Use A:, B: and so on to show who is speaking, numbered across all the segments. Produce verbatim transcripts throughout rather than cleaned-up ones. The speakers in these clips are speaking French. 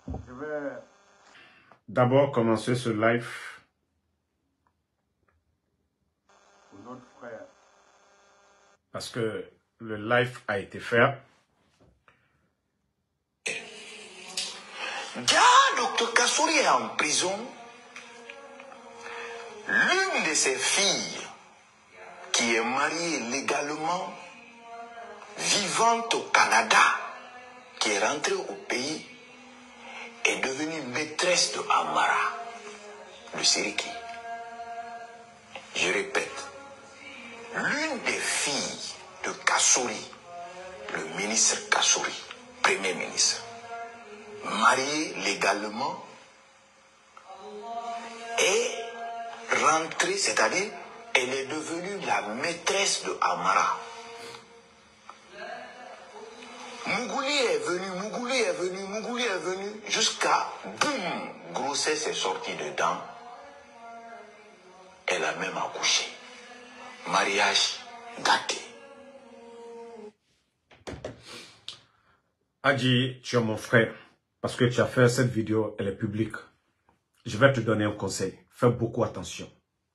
A: Je vais d'abord commencer ce live pour notre frère. Parce que le live a été fait.
B: docteur Kassouri est en prison. L'une de ses filles, qui est mariée légalement, vivante au Canada, qui est rentrée au pays, est devenue maîtresse de Amara, le Sériki. Je répète, l'une des filles de Kassouri, le ministre Kassouri, premier ministre, mariée légalement, est rentrée, c'est-à-dire elle est devenue la maîtresse de Amara. Mougouli est venu, Mougouli est venu, Mougouli est venu, jusqu'à boum, grossesse est sortie dedans. Elle a même accouché. Mariage gâté.
A: Adji, tu es mon frère, parce que tu as fait cette vidéo, elle est publique. Je vais te donner un conseil. Fais beaucoup attention.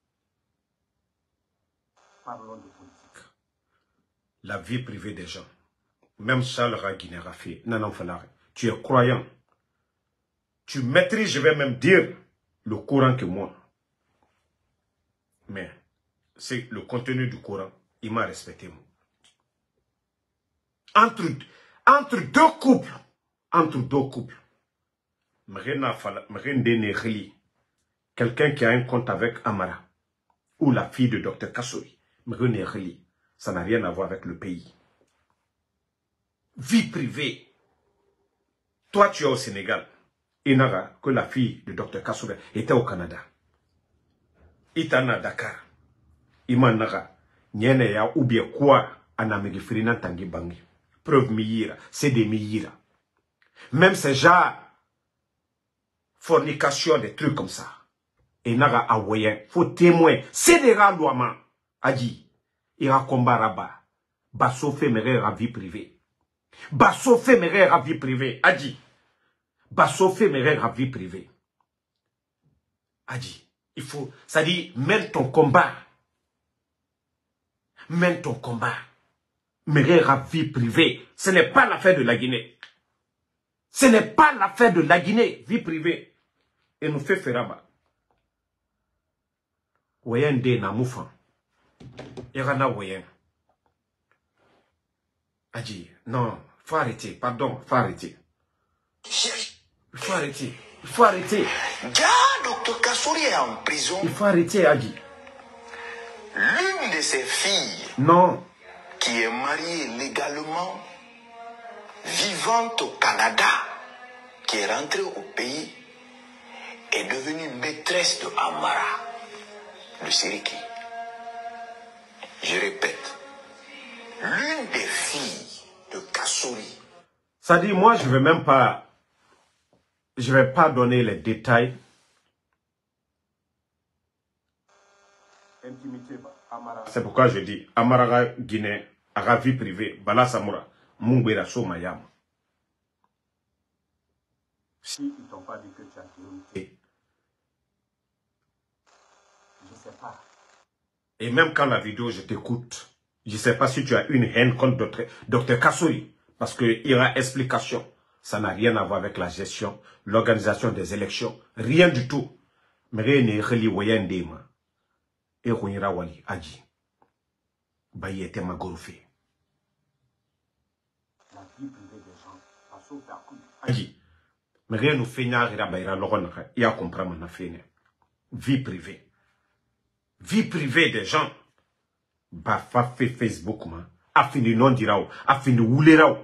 A: Parlons de politique. La vie privée des gens. Même Charles Raguiné Rafi, Nanan Falare, tu es croyant. Tu maîtrises, je vais même dire, le Coran que moi. Mais c'est le contenu du Coran, il m'a respecté. Moi. Entre, entre deux couples, entre deux couples, quelqu'un qui a un compte avec Amara, ou la fille de docteur Kassouri, ça n'a rien à voir avec le pays. Vie privée. Toi, tu es au Sénégal. Il n'y a que la fille de docteur Kassouri était au Canada. Itana Dakar. Imanaga. Nyene ya ubie quoi anamegi frina tangi bangi. Preuve miyira. C'est des miyira. Même ces gens, fornication, des trucs comme ça. Et naga awoyen. Faut témoin. C'est des ralouaments. Adi. Ira combat rabat. Basso fait mere la vie privée. Basso fait mere la vie privée. Adi. Basso fait mere la vie privée. Adi. Il faut, ça dit, mène ton combat. Mène ton combat. Mere la vie privée. Ce n'est pas l'affaire de la Guinée. Ce n'est pas l'affaire de la Guinée. Vie privée. Et nous fait feraba. Woyen de na moufan. Irana woyen. Adi, non, faut arrêter, pardon, faut arrêter. Il faut arrêter, il faut arrêter.
B: Gars, docteur Kassouri est en prison.
A: Il faut arrêter, Adi.
B: L'une de ses filles,
A: non,
B: qui est mariée légalement, vivante au Canada, qui est rentrée au pays, est devenue maîtresse de Amara, le Sériki. Je répète, l'une des filles de Kassouri.
A: Ça dit, moi, je ne vais même pas, je vais pas donner les détails. C'est pourquoi je dis, Amara Guinée, à la vie privée, Bala Samoura, Mungwera Somayam. Si ils t'ont pas dit que tu as vérité, je ne sais pas. Et même quand la vidéo, je t'écoute, je ne sais pas si tu as une haine contre docteur Kassouri, parce qu'il y aura explication. Ça n'a rien à voir avec la gestion, l'organisation des élections, rien du tout. Mais rien n'est relié à Ndema. Et Rouira Wali, Adji. Baye était ma gorofé. La vie privée des gens, pas sauf à coup. Adji. Mais rien nous fait n'a rien à l'oronaka. Il y a compris mon affaire. Vie privée. Vie privée des gens. Bah, fa fait Facebook, man. A fini non dirao. A fini oulerao.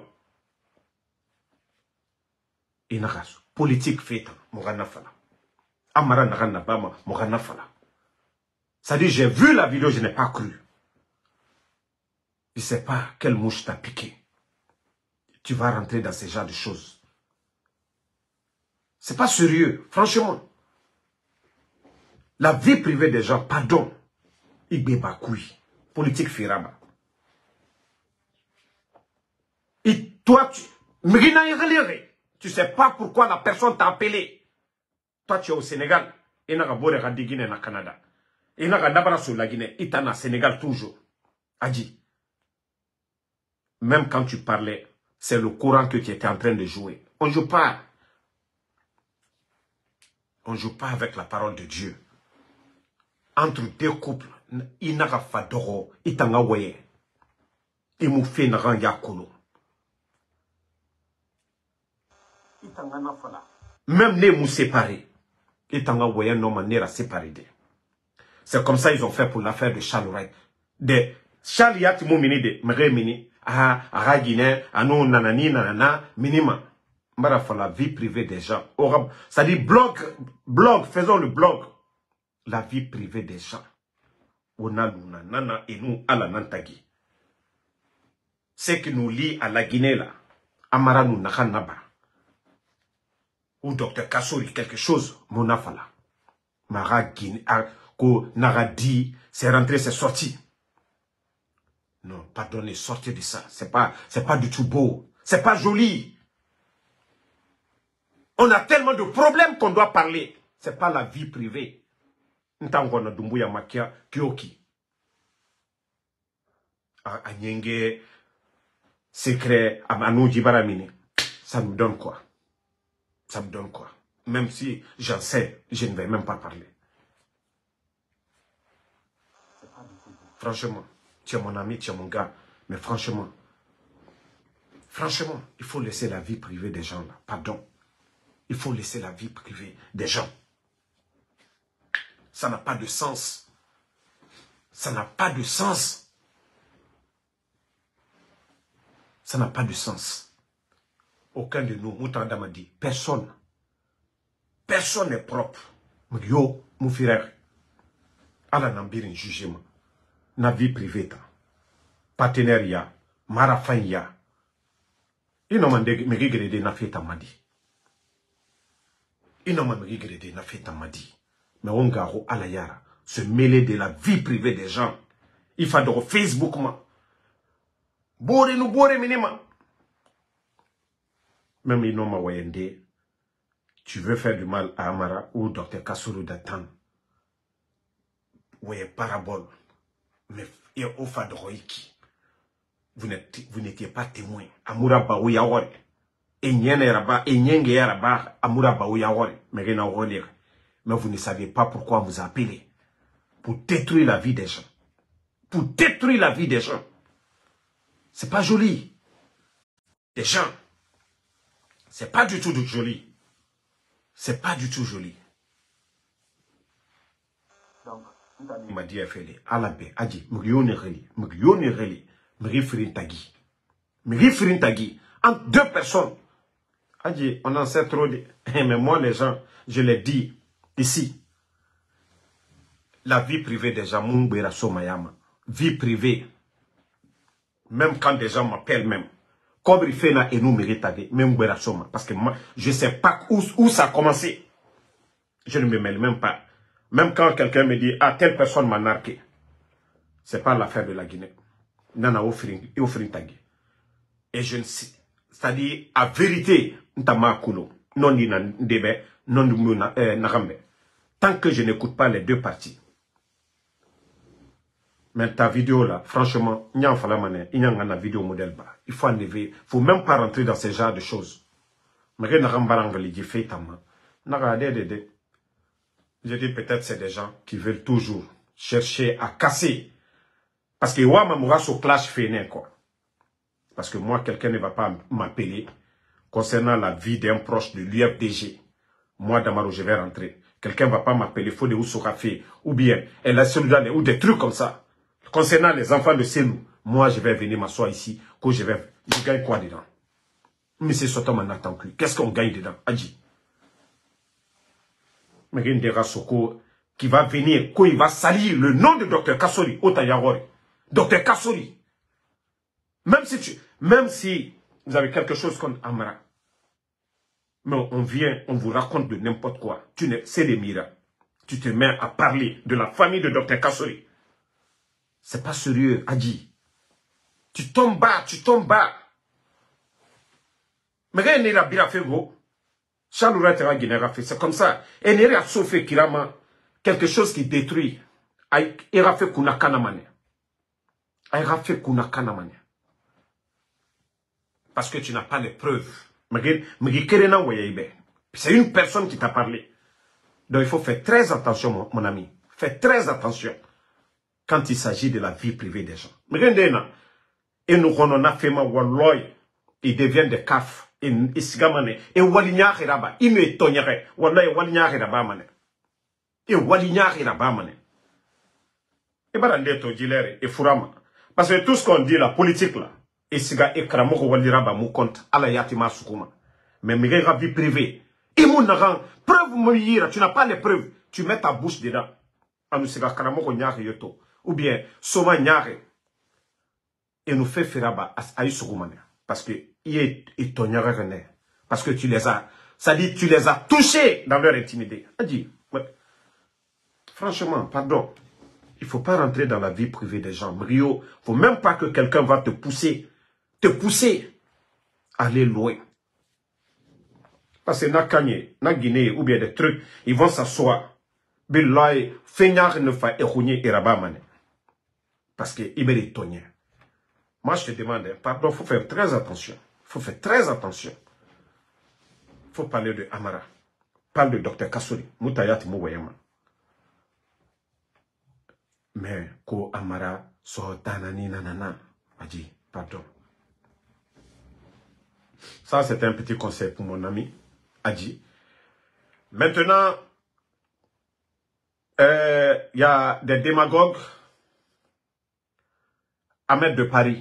A: Et n'agas. Politique fait, Morana Fala. Amara Narana Bama, Morana Fala. Ça dit, j'ai vu la vidéo, je n'ai pas cru. Je ne sais pas quelle mouche t'a piqué. Tu vas rentrer dans ce genre de choses. C'est pas sérieux, franchement. La vie privée des gens, pardon. Igbe Bakoui. Politique Firaba. Et toi, tu... Tu ne sais pas pourquoi la personne t'a appelé. Toi, tu es au Sénégal. Et tu as dit Guinée au Canada. Et tu as dit la Guinée. Et tu es au Sénégal toujours. Adi. Même quand tu parlais, c'est le Coran que tu étais en train de jouer. On ne joue pas. On ne joue pas avec la parole de Dieu. Entre deux couples, il n'a pas fait d'oro. Il t'a envoyé. Il m'a fait un rang yakolo. Même les mous séparés. Ils t'ont envoyé un homme à séparer. C'est comme ça ils ont fait pour l'affaire de Charles Wright. De Charles Yat Moumini de Mremini, ah, Ragine, Anou Nanani, Nanana, Minima. Mara for la vie privée des gens. Ça dit blog, blog, faisons le blog. La vie privée des gens. On a l'una, nana et nous à la Nantagi. Ce qui nous lie à la Guinée là. Amara nous Nakanaba. Ou docteur Kassouri, quelque chose, mon afala. Mara Guinée, ko Naradi, c'est rentré, c'est sorti. Non, pardonnez, sortez de ça. C'est pas, c'est pas du tout beau. C'est pas joli. On a tellement de problèmes qu'on doit parler. C'est pas la vie privée. Ntangona Dumbuya Makia Kyoki. Anyenge, secret, Amanou Djibaramini. Ça me donne quoi? Ça me donne quoi? Même si j'en sais, je ne vais même pas parler. Franchement, tu es mon ami, tu es mon gars. Mais franchement, franchement, il faut laisser la vie privée des gens là. Pardon. Il faut laisser la vie privée des gens. Ça n'a pas de sens. Ça n'a pas de sens. Ça n'a pas de sens. Aucun de nous, Moutanda m'a dit, personne, personne n'est propre. Yo, mon frère, Allah n'a pas un jugement. Na vie privée, partenariat, marafanya. Il n'a pas de regretter na fait madi. Il n'a pas de regretter na fait madi. Mais on garo à la yara, se mêler de la vie privée des gens. Il faut de Facebook ma. Bore nous bore minima. Même il n'a pas wayende. Tu veux faire du mal à Amara ou docteur Kassouri Datan. Ouais, parabole. Mais il y a Ofa de Roiki. Vous n'étiez pas témoin. Amoura Baou Yawore. Et Nyene Yaraba, et Nyenge Yaraba, Amoura Baou Yawore. Mais rien à relire. Mais vous ne savez pas pourquoi on vous a appelé. Pour détruire la vie des gens. Pour détruire la vie des gens. C'est pas joli. Des gens. C'est pas du tout joli. C'est pas du tout joli. Donc, il m'a dit, Félé, Alabe, Adi, Mugiyone Reli, Mugiyone Reli, Mugifrin Tagi. Mugifrin Tagi. Entre deux personnes. Adi, on en sait trop. De... Mais moi, les gens, je les dis ici. La vie privée des gens, Mungwera Somayama. Vie privée. Même quand des gens m'appellent même. Kobri Fena et nous méritons même Gwera Soma. Parce que moi, je ne sais pas où, où ça a commencé. Je ne me mêle même pas. Même quand quelqu'un me dit, ah, telle personne m'a narqué. Ce n'est pas l'affaire de la Guinée. Nana offrir tagi. Et je ne sais. C'est-à-dire, à vérité, ntama kulo. Non ni ndebe, non ni narambe. Tant que je n'écoute pas les deux parties. Mais ta vidéo là, franchement, il y a une vidéo modèle bas. Il faut enlever. Il ne faut même pas rentrer dans ce genre de choses. Mais il y a des je dis peut-être c'est des gens qui veulent toujours chercher à casser. Parce que moi, je suis au clash fainé, quoi. Parce que moi, quelqu'un ne va pas m'appeler concernant la vie d'un proche de l'U F D G. Moi, Damaro, je vais rentrer. Quelqu'un ne va pas m'appeler, il faut des Oussoukafi, ou bien, elle a celui ou des trucs comme ça. Concernant les enfants de Selou, moi, je vais venir m'asseoir ici, que je vais, je gagne quoi dedans? Mais c'est surtout mon attend plus. Qu'est-ce qu'on gagne dedans? Adji. Mais il y a Soko qui va venir, qu'il va salir le nom de docteur Kassouri, Otayawori. docteur Kassouri. Même si tu, même si vous avez quelque chose contre Amara, mais on vient, on vous raconte de n'importe quoi. Tu ne, c'est des miracles. Tu te mets à parler de la famille de docteur Kassouri. C'est pas sérieux, Adji. Tu tombes bas, tu tombes bas. Mais quand il y a bira fait go, Chaloura tera guinera fait, c'est comme ça. Et il y a sauvé kirama, quelque chose qui détruit. Il a fait kuna kanamane. Il a fait kuna kanamane. Parce que tu n'as pas les preuves. C'est une personne qui t'a parlé. Donc il faut faire très attention, mon, mon ami. Fais très attention quand il s'agit de la vie privée des gens. Et nous on fait ma walloy, ils deviennent des cafs. Et isigamane. Et walinya hiraba. Il me étonnerait. Wallahi walinya hiraba mane. Et walinya hiraba mane. Et bah l'eto dilere et furama. Parce que tout ce qu'on dit, la politique là, et siga ekramo ko waliraba mou compte ala yatima sukuma. Mais mes la vie privée. Et mon naran, preuve mouyira, tu n'as pas les preuves, tu mets ta bouche dedans. Anu siga kramo ko nyare yoto. Ou bien, soma nyare. Et nous fait feraba aïe sukumane. Parce que il est étonnant René. Parce que tu les as, ça dit tu les as touchés dans leur intimité. A dit, ouais. Franchement, pardon. Il ne faut pas rentrer dans la vie privée des gens. Rio, il ne faut même pas que quelqu'un va te pousser, te pousser à aller loin. Parce que na Kanye, na Guinée, ou bien des trucs, ils vont s'asseoir. Billahi, feignard ne fa erronyer et rabamane. Parce que il est étonné. Moi, je te demande, pardon, il faut faire très attention. Il faut faire très attention. Il faut parler de Amara. Parle de docteur Kassouri. Moutayat Mouwayama. Mais, ko Amara, so tanani nanana. A dit, pardon. Ça, c'est un petit conseil pour mon ami. A dit. Maintenant, il euh, y a des démagogues. Ahmed de Paris.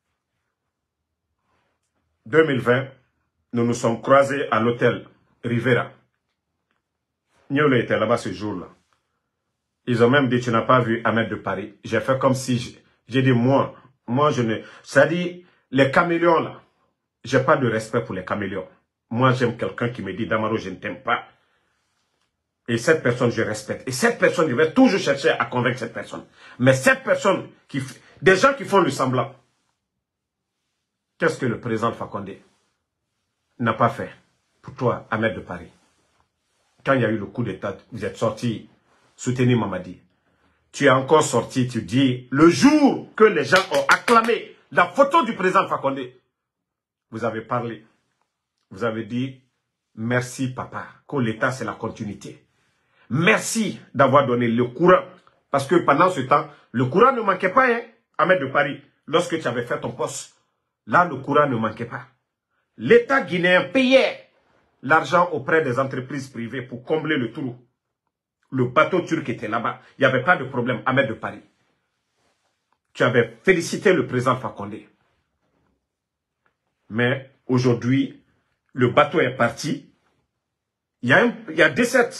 A: deux mille vingt, nous nous sommes croisés à l'hôtel Rivera. Niolo était là-bas ce jour-là. Ils ont même dit, tu n'as pas vu Ahmed de Paris. J'ai fait comme si, j'ai dit, moi, moi je ne... C'est-à-dire, les caméléons là, j'ai pas de respect pour les caméléons. Moi, j'aime quelqu'un qui me dit, Damaro, je ne t'aime pas. Et cette personne, je respecte. Et cette personne, je vais toujours chercher à convaincre cette personne. Mais cette personne, qui, des gens qui font le semblant, qu'est-ce que le président Fakonde n'a pas fait pour toi, Ahmed de Paris? Quand il y a eu le coup d'État, vous êtes sorti soutenir Mamadi. Tu es encore sorti, tu dis, le jour que les gens ont acclamé la photo du président Fakonde, vous avez parlé. Vous avez dit, merci papa, que l'État c'est la continuité. Merci d'avoir donné le courant. Parce que pendant ce temps, le courant ne manquait pas, hein, Ahmed de Paris. Lorsque tu avais fait ton poste, là, le courant ne manquait pas. L'État guinéen payait l'argent auprès des entreprises privées pour combler le trou. Le bateau turc était là-bas. Il n'y avait pas de problème, Ahmed de Paris. Tu avais félicité le président Fakonde. Mais aujourd'hui, le bateau est parti. Il y a, un, il y a décès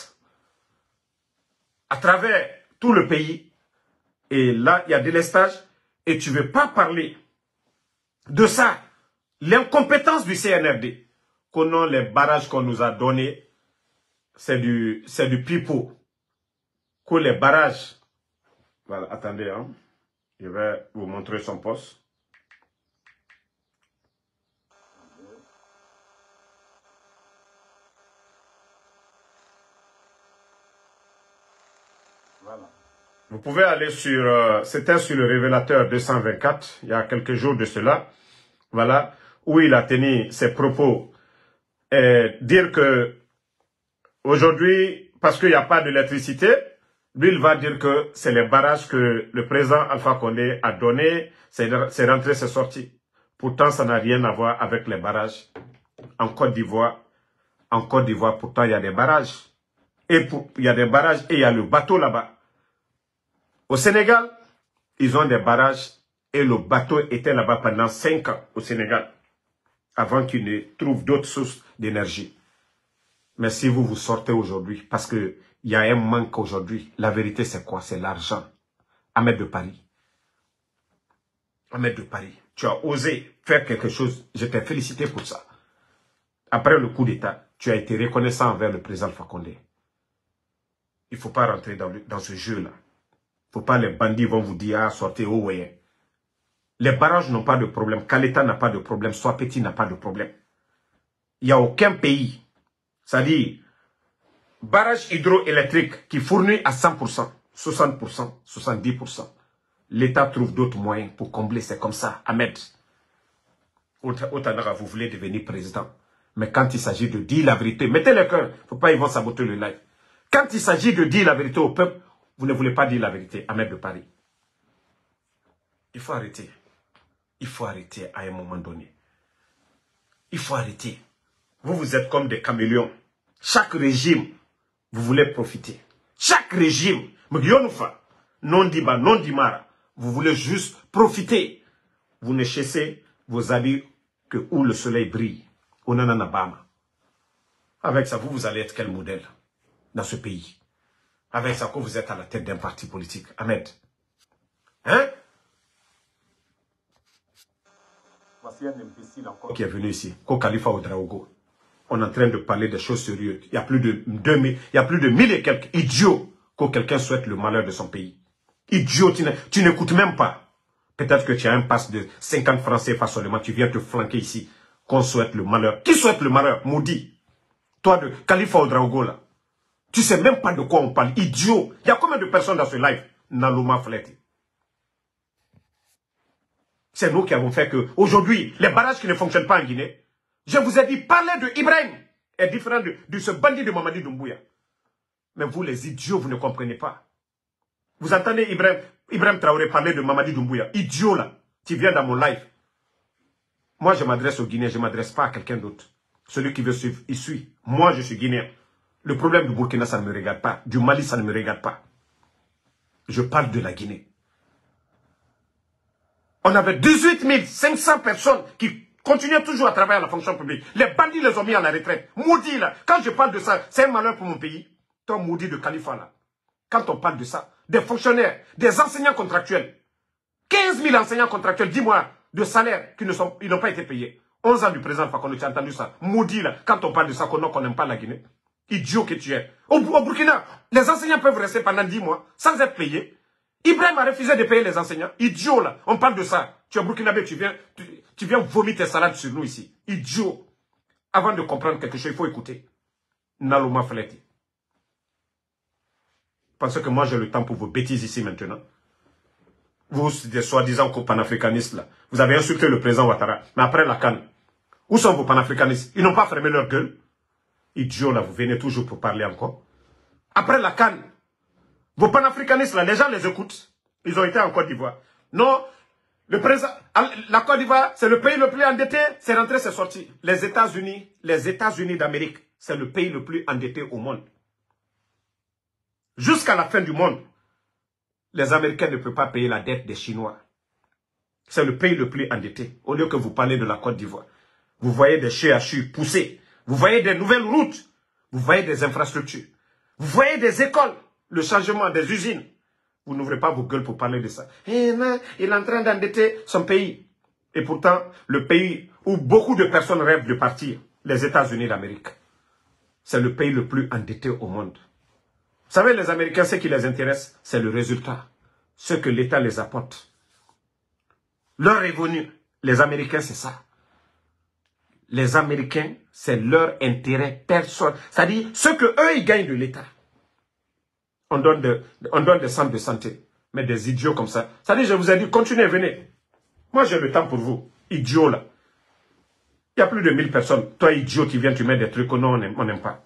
A: à travers tout le pays. Et là, il y a délestage. Et tu ne veux pas parler de ça. L'incompétence du C N R D. Qu'on les barrages qu'on nous a donnés, c'est du, c'est du pipeau. Que les barrages... Voilà, attendez, hein. Je vais vous montrer son poste. Voilà. Vous pouvez aller sur... Euh, C'était sur le révélateur deux cent vingt-quatre, il y a quelques jours de cela. Voilà, où il a tenu ses propos. Et dire que aujourd'hui, parce qu'il n'y a pas d'électricité, lui, il va dire que c'est les barrages que le président Alpha Condé a donnés, c'est rentré, c'est sorti. Pourtant, ça n'a rien à voir avec les barrages. En Côte d'Ivoire, en Côte d'Ivoire, pourtant, il y a des barrages. Et pour, il y a des barrages et il y a le bateau là-bas. Au Sénégal, ils ont des barrages et le bateau était là-bas pendant cinq ans au Sénégal, avant qu'ils ne trouvent d'autres sources d'énergie. Mais si vous vous sortez aujourd'hui, parce qu'il y a un manque aujourd'hui, la vérité c'est quoi? C'est l'argent. Ahmed de Paris. Ahmed de Paris, tu as osé faire quelque chose, je t'ai félicité pour ça. Après le coup d'État, tu as été reconnaissant envers le président Fakonde. Il ne faut pas rentrer dans, le, dans ce jeu-là. Il ne faut pas, les bandits vont vous dire, ah, sortez, oh, ouais. Les barrages n'ont pas de problème. Kaleta n'a pas de problème. Soit Petit n'a pas de problème. Il n'y a aucun pays, c'est-à-dire barrage hydroélectrique qui fournit à cent pour cent, soixante pour cent, soixante-dix pour cent. L'État trouve d'autres moyens pour combler, c'est comme ça. Ahmed, Outanara, vous voulez devenir président. Mais quand il s'agit de dire la vérité, mettez le cœur, il ne faut pas ils vont saboter le live. Quand il s'agit de dire la vérité au peuple, vous ne voulez pas dire la vérité, Ahmed de Paris. Il faut arrêter. Il faut arrêter à un moment donné. Il faut arrêter. Vous, vous êtes comme des caméléons. Chaque régime, vous voulez profiter. Chaque régime, non diba, non dimara, vous voulez juste profiter. Vous ne chassez vos habits que où le soleil brille. Onananabama. Avec ça, vous, vous allez être quel modèle dans ce pays? Avec ça, quand vous êtes à la tête d'un parti politique, Ahmed. Hein? Voici un imbécile encore qui est venu ici, Ko Khalifa Ouedraogo. On est en train de parler des choses sérieuses. Il y a plus de deux mille, il y a plus de mille et quelques idiots que quelqu'un souhaite le malheur de son pays. Idiot, tu n'écoutes même pas. Peut-être que tu as un pass de cinquante francs C F A seulement, tu viens te flanquer ici, qu'on souhaite le malheur. Qui souhaite le malheur? Maudit. Toi de Khalifa Ouedraogo là. Tu sais même pas de quoi on parle. Idiot. Il y a combien de personnes dans ce live? Nalouma Fleti. C'est nous qui avons fait que, aujourd'hui, les barrages qui ne fonctionnent pas en Guinée, je vous ai dit, parler de Ibrahim est différent de, de ce bandit de Mamadi Doumbouya. Mais vous, les idiots, vous ne comprenez pas. Vous entendez Ibrahim, Ibrahim Traoré parler de Mamadi Doumbouya. Idiot là, tu viens dans mon live. Moi, je m'adresse aux Guinéens, je ne m'adresse pas à quelqu'un d'autre. Celui qui veut suivre, il suit. Moi, je suis Guinéen. Le problème du Burkina, ça ne me regarde pas. Du Mali, ça ne me regarde pas. Je parle de la Guinée. On avait dix-huit mille cinq cents personnes qui continuaient toujours à travailler à la fonction publique. Les bandits les ont mis à la retraite. Maudit là. Quand je parle de ça, c'est un malheur pour mon pays. Toi, maudit de Khalifa là. Quand on parle de ça, des fonctionnaires, des enseignants contractuels. quinze mille enseignants contractuels, dis-moi, de salaire qui ne sont, ils n'ont pas été payés. onze ans du président Fakonde, tu as entendu ça. Maudit là. Quand on parle de ça, qu'on n'aime pas la Guinée. Idiot que tu es. Au, au Burkina, les enseignants peuvent rester pendant dix mois sans être payés. Ibrahim a refusé de payer les enseignants. Idiot là. On parle de ça. Tu es burkinabé, tu viens, tu, tu viens vomir tes salades sur nous ici. Idiot. Avant de comprendre quelque chose, il faut écouter. Nalouma Fleti. Pensez que moi j'ai le temps pour vos bêtises ici maintenant. Vous, des soi-disant panafricanistes là. Vous avez insulté le président Ouattara. Mais après la canne, où sont vos panafricanistes? Ils n'ont pas fermé leur gueule. Idiot là, vous venez toujours pour parler encore. Après la canne, vos panafricanistes là, les gens les écoutent. Ils ont été en Côte d'Ivoire. Non, le président, la Côte d'Ivoire, c'est le pays le plus endetté. C'est rentré, c'est sorti. Les États-Unis, les États-Unis d'Amérique, c'est le pays le plus endetté au monde. Jusqu'à la fin du monde, les Américains ne peuvent pas payer la dette des Chinois. C'est le pays le plus endetté. Au lieu que vous parlez de la Côte d'Ivoire, vous voyez des C H U poussés. Vous voyez des nouvelles routes. Vous voyez des infrastructures. Vous voyez des écoles. Le changement des usines. Vous n'ouvrez pas vos gueules pour parler de ça. Eh non, il est en train d'endetter son pays. Et pourtant, le pays où beaucoup de personnes rêvent de partir, les États-Unis d'Amérique, c'est le pays le plus endetté au monde. Vous savez, les Américains, ce qui les intéresse, c'est le résultat. Ce que l'État les apporte. Leur revenu, les Américains, c'est ça. Les Américains, c'est leur intérêt personnel. C'est-à-dire, ce que eux ils gagnent de l'État. On donne, de, on donne des centres de santé. Mais des idiots comme ça. C'est-à-dire, je vous ai dit, continuez, venez. Moi, j'ai le temps pour vous. Idiots, là. Il y a plus de mille personnes. Toi, idiot, qui viens, tu mets des trucs que non, on n'aime pas.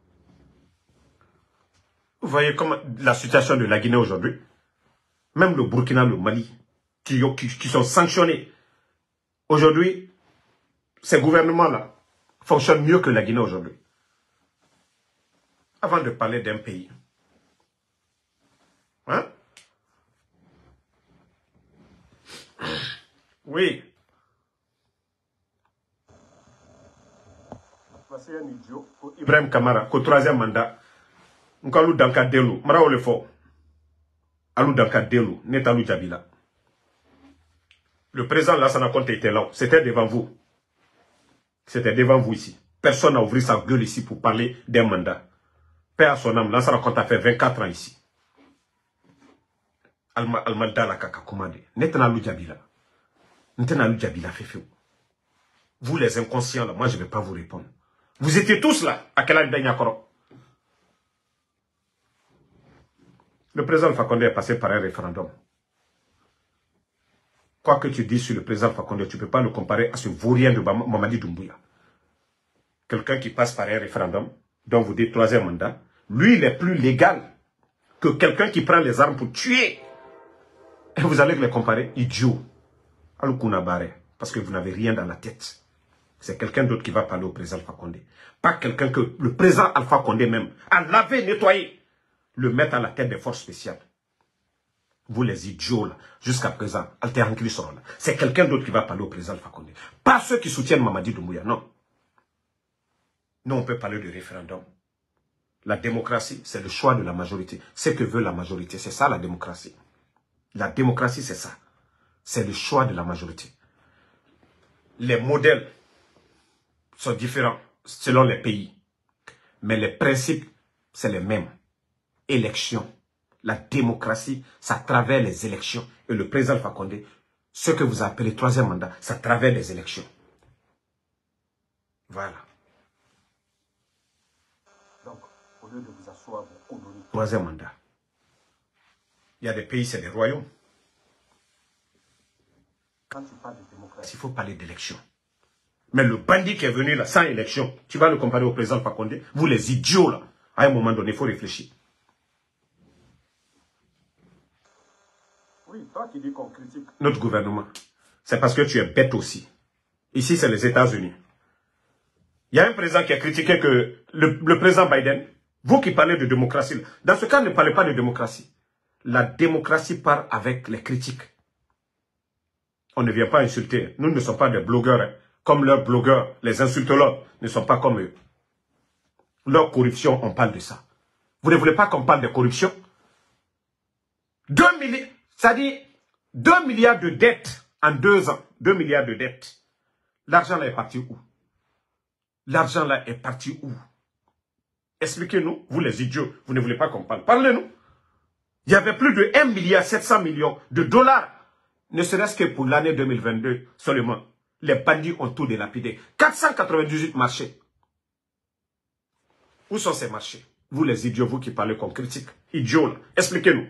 A: Vous voyez comment la situation de la Guinée aujourd'hui. Même le Burkina, le Mali, qui, qui, qui sont sanctionnés. Aujourd'hui, ces gouvernements-là fonctionnent mieux que la Guinée aujourd'hui. Avant de parler d'un pays. Hein? Oui. Voici un idiot. Ibrahim Kamara, qu'au troisième mandat, nous allons dans le cas de l'eau. Mara le fort. Allons dans le cas de l'eau. N'est alou Jabila. Le président Lassana Conté était là. C'était devant vous. C'était devant vous ici. Personne n'a ouvert sa gueule ici pour parler d'un mandat. Père à son âme, Lassana Conté a fait vingt-quatre ans ici. Alma alma dala kaka commandé. Netna lu Jabila. Netna lu Jabila fait fait. Vous les inconscients là, moi je ne vais pas vous répondre. Vous étiez tous là, à Kelal Benyakoro. Le président Alpha Condé est passé par un référendum. Quoi que tu dises sur le président Alpha Condé, tu ne peux pas le comparer à ce vaurien de Mamadi Doumbouya. Quelqu'un qui passe par un référendum, dont vous dites troisième mandat, lui, il est plus légal que quelqu'un qui prend les armes pour tuer. Et vous allez le comparer, idiot. Parce que vous n'avez rien dans la tête. C'est quelqu'un d'autre qui va parler au président Alpha Condé. Pas quelqu'un que le président Alpha Condé même a lavé, nettoyé, le mettre à la tête des forces spéciales. Vous les idiots là, jusqu'à présent, c'est quelqu'un d'autre qui va parler au président Alpha Condé. Pas ceux qui soutiennent Mamadi Doumbouya, non. Nous, on peut parler de référendum. La démocratie, c'est le choix de la majorité. Ce que veut la majorité, c'est ça la démocratie. La démocratie, c'est ça. C'est le choix de la majorité. Les modèles sont différents selon les pays. Mais les principes, c'est les mêmes. Élection. La démocratie, ça travers les élections. Et le président Alpha Condé, ce que vous appelez troisième mandat, ça travers les élections. Voilà. Donc, au lieu de vous asseoir, vous honorez le troisième mandat. Il y a des pays, c'est des royaumes. Quand tu parles de démocratie, il faut parler d'élection. Mais le bandit qui est venu là, sans élection, tu vas le comparer au président Alpha Condé. Vous les idiots là, à un moment donné, il faut réfléchir. Oui, toi qui dis qu'on critique notre gouvernement, c'est parce que tu es bête aussi. Ici, c'est les États-Unis. Il y a un président qui a critiqué que le, le président Biden, vous qui parlez de démocratie, dans ce cas, ne parlez pas de démocratie. La démocratie part avec les critiques. On ne vient pas insulter. Nous ne sommes pas des blogueurs. Hein. Comme leurs blogueurs, les insultologues ne sont pas comme eux. Leur corruption, on parle de ça. Vous ne voulez pas qu'on parle de corruption? Deux milliards, c'est-à-dire deux milliards de dettes en deux ans. Deux milliards de dettes. L'argent là est parti où? L'argent là est parti où? Expliquez-nous, vous les idiots, vous ne voulez pas qu'on parle. Parlez-nous. Il y avait plus de un milliard sept cents millions de dollars. Ne serait-ce que pour l'année deux mille vingt-deux seulement. Les bandits ont tout délapidé. quatre cent quatre-vingt-dix-huit marchés. Où sont ces marchés? Vous les idiots, vous qui parlez qu'on critique. Idiots là. Expliquez-nous.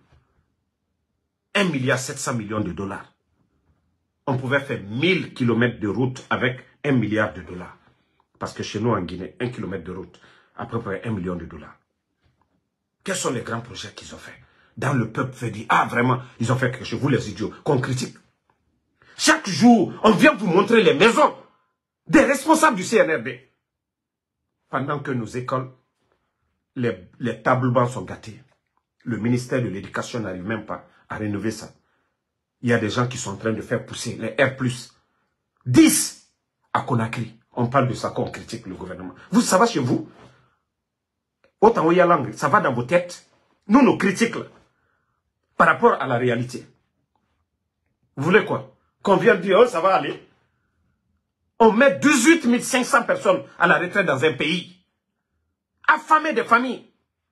A: un milliard sept cents millions de dollars. On pouvait faire mille kilomètres de route avec un milliard de dollars. Parce que chez nous en Guinée, un kilomètre de route, à peu près un million de dollars. Quels sont les grands projets qu'ils ont fait? Dans le peuple fait dire, ah vraiment, ils ont fait quelque chose, vous les idiots, qu'on critique. Chaque jour, on vient vous montrer les maisons des responsables du C N R D. Pendant que nos écoles, les, les tables bancs sont gâtés. Le ministère de l'Éducation n'arrive même pas à rénover ça. Il y a des gens qui sont en train de faire pousser les R plus. dix à Conakry. On parle de ça quand on critique le gouvernement. Vous, ça va chez vous? Autant y a langue, ça va dans vos têtes. Nous, nos critiques, là, par rapport à la réalité. Vous voulez quoi? Qu'on vienne dire, oh, ça va aller. On met dix-huit mille cinq cents personnes à la retraite dans un pays. Affamés des familles.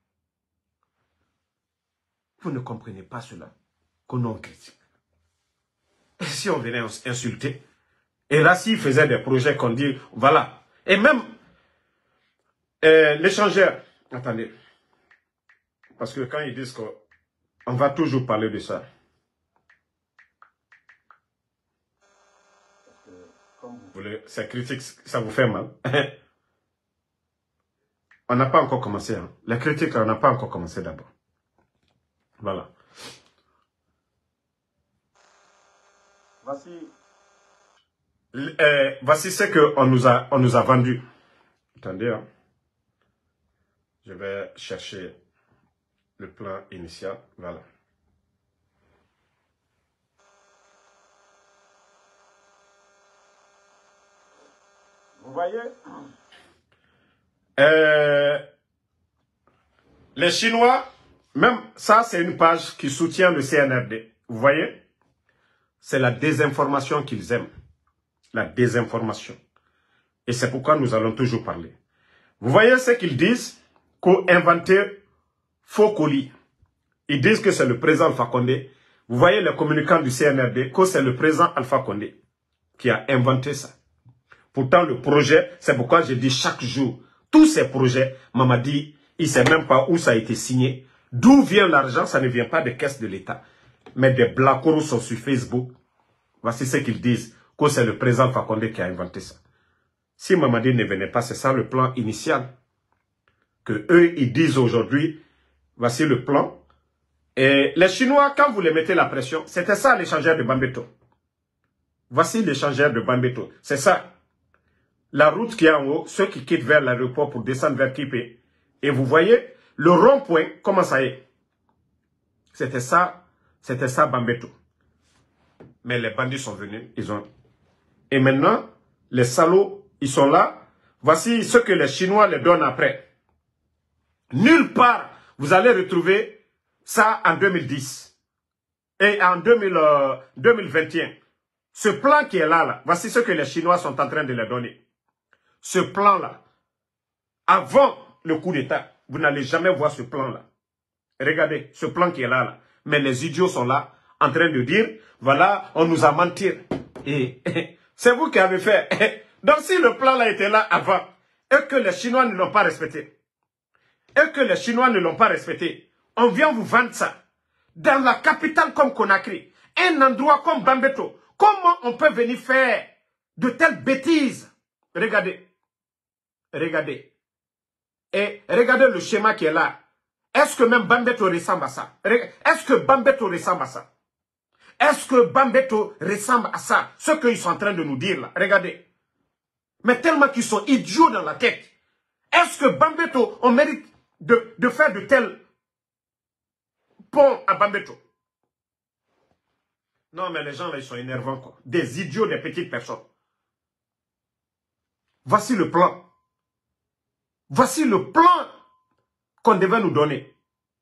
A: Vous ne comprenez pas cela. Que nous, on critique. Et si on venait insulter, et là, s'ils faisaient des projets qu'on dit, voilà. Et même, euh, l'échangeur, attendez. Parce que quand ils disent qu'on va toujours parler de ça. Parce que, comme vous voulez, ces critiques, ça vous fait mal. On n'a pas encore commencé. Hein. Les critiques, on n'a pas encore commencé d'abord. Voilà. Voici, euh, voici ce qu'on nous a, on nous a vendu. Attendez, hein. Je vais chercher le plan initial. Voilà. Vous voyez, euh, les Chinois, même ça, c'est une page qui soutient le C N R D. Vous voyez? C'est la désinformation qu'ils aiment. La désinformation. Et c'est pourquoi nous allons toujours parler. Vous voyez ce qu'ils disent? Qu'ont inventé faux colis. Ils disent que c'est le président Alpha Condé. Vous voyez les communicants du C N R D, que c'est le président Alpha Condé qui a inventé ça. Pourtant, le projet, c'est pourquoi je dis chaque jour, tous ces projets, Mamadi, il ne sait même pas où ça a été signé. D'où vient l'argent, ça ne vient pas des caisses de l'État. Mais des blacoros sont sur Facebook. Voici ce qu'ils disent, que c'est le président Fakonde qui a inventé ça. Si Mamadi ne venait pas, c'est ça le plan initial. Que eux, ils disent aujourd'hui, voici le plan. Et les Chinois, quand vous les mettez la pression, c'était ça l'échangeur de Bambeto. Voici l'échangeur de Bambeto. C'est ça. La route qui est en haut, ceux qui quittent vers l'aéroport pour descendre vers Kipé. Et vous voyez, le rond-point, comment ça est? C'était ça, c'était ça Bambeto. Mais les bandits sont venus, ils ont... Et maintenant, les salauds, ils sont là. Voici ce que les Chinois les donnent après. Nulle part, vous allez retrouver ça en deux mille dix. Et en deux mille, euh, deux mille vingt et un. Ce plan qui est là, là, voici ce que les Chinois sont en train de les donner. Ce plan-là, avant le coup d'État, vous n'allez jamais voir ce plan-là. Regardez, ce plan qui est là, là. Mais les idiots sont là, en train de dire, voilà, on nous a menti. Et, et c'est vous qui avez fait. Donc si le plan-là était là avant, et que les Chinois ne l'ont pas respecté, et que les Chinois ne l'ont pas respecté, on vient vous vendre ça. Dans la capitale comme Conakry, un endroit comme Bambeto, comment on peut venir faire de telles bêtises? Regardez. Regardez. Et regardez le schéma qui est là. Est-ce que même Bambeto ressemble à ça? Est-ce que Bambeto ressemble à ça? Est-ce que Bambeto ressemble à ça? Ce qu'ils sont en train de nous dire là. Regardez. Mais tellement qu'ils sont idiots dans la tête. Est-ce que Bambeto, on mérite de, de faire de tels ponts à Bambeto? Non, mais les gens là, ils sont énervants quoi. Des idiots, des petites personnes. Voici le plan. Voici le plan qu'on devait nous donner.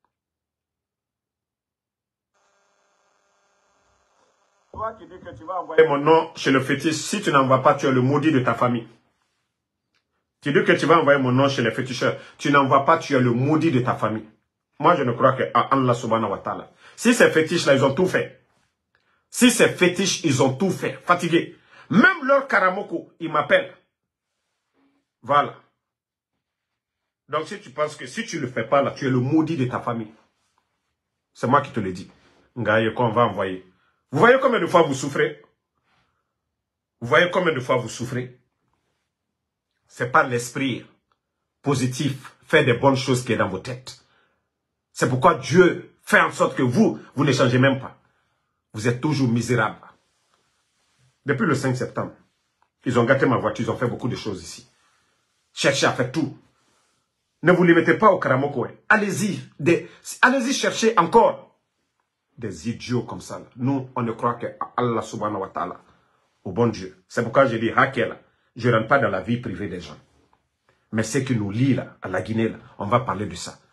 A: Toi qui dis que tu vas envoyer mon nom chez le fétiche, si tu n'envoies pas, tu es le maudit de ta famille. Tu dis que tu vas envoyer mon nom chez les féticheurs, tu n'envoies pas, tu es le maudit de ta famille. Moi, je ne crois que Allah subhanahu wa ta'ala. Si ces fétiches-là, ils ont tout fait. Si ces fétiches, ils ont tout fait. Fatigués. Même leur Karamoko, ils m'appellent. Voilà. Donc si tu penses que si tu ne le fais pas là, tu es le maudit de ta famille. C'est moi qui te le dis. Ngaye qu'on va envoyer. Vous voyez combien de fois vous souffrez? Vous voyez combien de fois vous souffrez? C'est pas l'esprit positif, faire des bonnes choses qui est dans vos têtes. C'est pourquoi Dieu fait en sorte que vous, vous ne changez même pas. Vous êtes toujours misérable. Depuis le cinq septembre, ils ont gâté ma voiture, ils ont fait beaucoup de choses ici. Cherchez à faire tout. Ne vous limitez pas au Karamoko. Allez-y. Allez-y chercher encore. Des idiots comme ça. Là. Nous, on ne croit qu'à Allah subhanahu wa ta'ala. Au bon Dieu. C'est pourquoi je dis, Hakel, je ne rentre pas dans la vie privée des gens. Mais ce qui nous lie là, à la Guinée, là, on va parler de ça.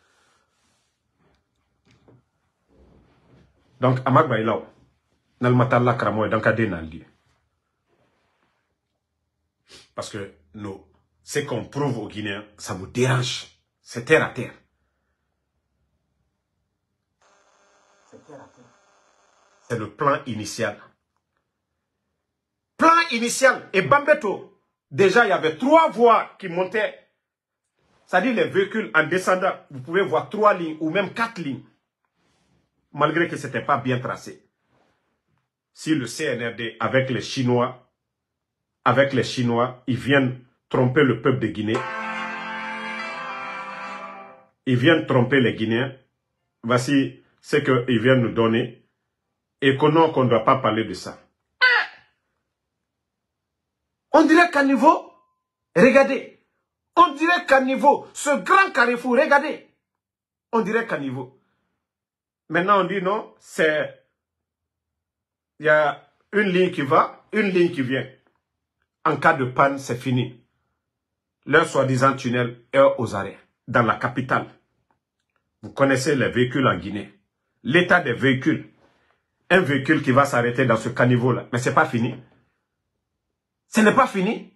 A: Donc, Amak Bailao, Nalmatalla Karamo et Dankade Naldi. Parce que nous, ce qu'on prouve aux Guinéens, ça vous dérange. C'est terre à terre. C'est terre à terre. C'est le plan initial. Plan initial. Et Bambeto, déjà, il y avait trois voies qui montaient. C'est-à-dire les véhicules en descendant, vous pouvez voir trois lignes ou même quatre lignes. Malgré que ce n'était pas bien tracé. Si le C N R D, avec les Chinois, avec les Chinois, ils viennent tromper le peuple de Guinée. Ils viennent tromper les Guinéens. Voici ce qu'ils viennent nous donner. Et qu'on ne doit pas parler de ça. On dirait qu'à niveau, regardez. On dirait qu'à niveau, ce grand carrefour, regardez. On dirait qu'à niveau. Maintenant on dit non, c'est... Il y a une ligne qui va, une ligne qui vient. En cas de panne, c'est fini. Leur soi-disant tunnel est aux arrêts. Dans la capitale. Vous connaissez les véhicules en Guinée. L'état des véhicules. Un véhicule qui va s'arrêter dans ce caniveau-là. Mais ce n'est pas fini. Ce n'est pas fini.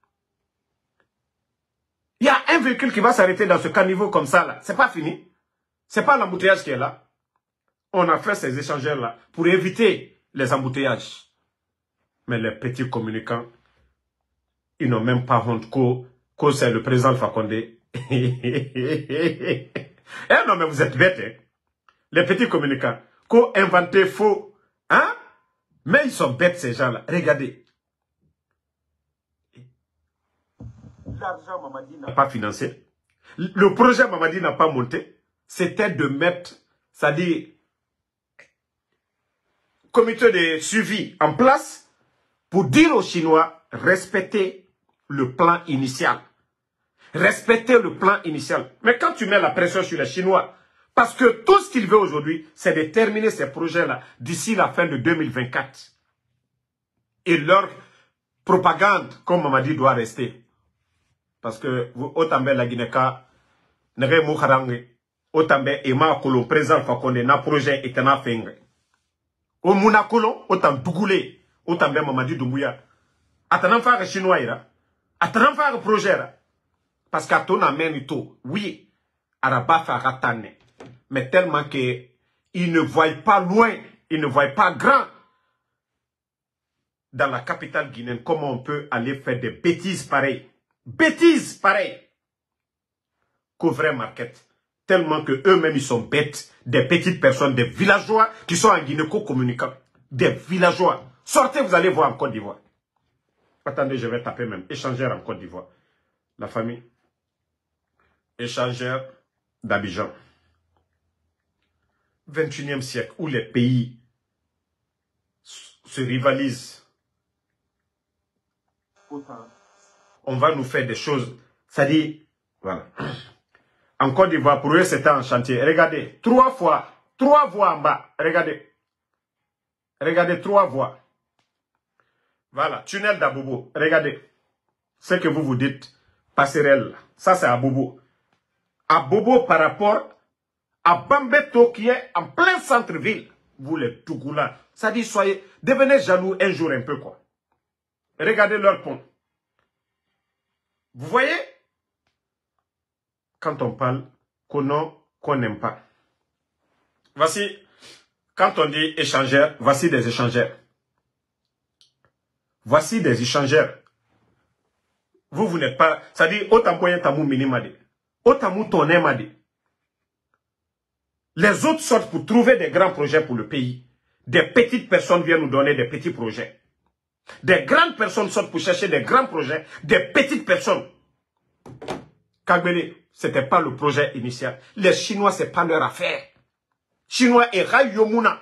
A: Il y a un véhicule qui va s'arrêter dans ce caniveau comme ça, là. Ce n'est pas fini. Ce n'est pas l'embouteillage qui est là. On a fait ces échangeurs-là pour éviter les embouteillages. Mais les petits communicants, Ils n'ont même pas honte que, que c'est le président Alpha Condé. Eh non, mais vous êtes bêtes, hein? Les petits communicants. Qu'ont inventé faux. Hein? Mais ils sont bêtes, ces gens-là. Regardez. L'argent Mamadi n'a pas financé. Le projet Mamadi n'a pas monté. C'était de mettre, c'est-à-dire, comité de suivi en place pour dire aux Chinois, respectez le plan initial. Respectez le plan initial. Mais quand tu mets la pression sur les Chinois, parce que tout ce qu'ils veulent aujourd'hui, c'est de terminer ces projets-là d'ici la fin de deux mille vingt-quatre. Et leur propagande, comme Mamadi, doit rester. Parce que, autant la Guinée-Ka, Nere Mouharangue, autant Emma Kolon, président Fakonde, na projet et na fengre. Au Mounakolo, autant Dougoulé, autant Mamadi Doumbouya. Atanan faire Chinois, atanan faire projet. Parce qu'à ton amène tout, oui, Araba Faratane. Mais tellement que ils ne voient pas loin, ils ne voient pas grand. Dans la capitale guinéenne, comment on peut aller faire des bêtises pareilles. Bêtises pareilles. Qu'au vrai market. Tellement que eux-mêmes, ils sont bêtes. Des petites personnes, des villageois qui sont en Guinée co-communicants. Des villageois. Sortez, vous allez voir en Côte d'Ivoire. Attendez, je vais taper même. Échangeur en Côte d'Ivoire. La famille. Échangeur d'Abidjan. vingt et unième siècle, où les pays se rivalisent. On va nous faire des choses. C'est-à-dire, voilà. En Côte d'Ivoire, pour eux, c'était en chantier. Regardez, trois fois, trois voies en bas. Regardez. Regardez, trois voies. Voilà, tunnel d'Abobo. Regardez. Ce que vous vous dites, passerelle. Ça, c'est Abobo. Abobo par rapport à Bambeto qui est en plein centre-ville. Vous les Tougoula. Ça dit, soyez, devenez jaloux un jour un peu, quoi. Regardez leur pont. Vous voyez? Quand on parle qu'on qu'on n'aime pas. Voici, quand on dit échangeur, voici des échangeurs. Voici des échangeurs. Vous, vous n'êtes pas, ça dit, autant moyen tamou minimade. Autant mou toné made. Les autres sortent pour trouver des grands projets pour le pays. Des petites personnes viennent nous donner des petits projets. Des grandes personnes sortent pour chercher des grands projets. Des petites personnes. Kagbele, ce n'était pas le projet initial. Les Chinois, ce n'est pas leur affaire. Chinois et Rayomuna.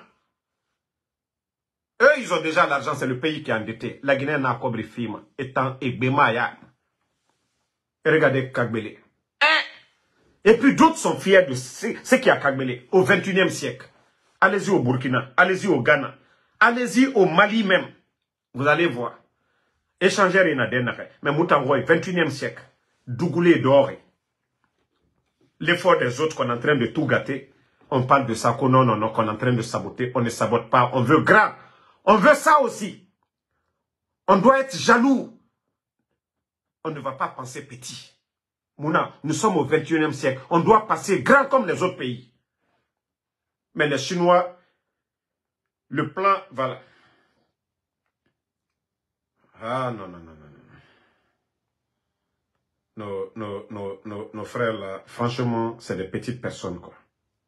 A: Eux, ils ont déjà l'argent, c'est le pays qui est endetté. La Guinée n'a pas Fima, étant Ebemaya. Regardez Kagbele. Et puis d'autres sont fiers de ce qui a Kagbele au vingt et unième siècle. Allez-y au Burkina, allez-y au Ghana, allez-y au Mali même. Vous allez voir. Échangeur et Nadenare. Mais Moutangoy, vingt et unième siècle. Dougoulé et Doré. L'effort des autres qu'on est en train de tout gâter. On parle de ça, qu'on non, non, non, qu'on est en train de saboter. On ne sabote pas. On veut grand. On veut ça aussi. On doit être jaloux. On ne va pas penser petit. Mouna, nous sommes au vingt et unième siècle. On doit passer grand comme les autres pays. Mais les Chinois, le plan, voilà. Ah non, non, non, non, non. Nos, nos, nos, nos, nos frères là, franchement, c'est des petites personnes, quoi.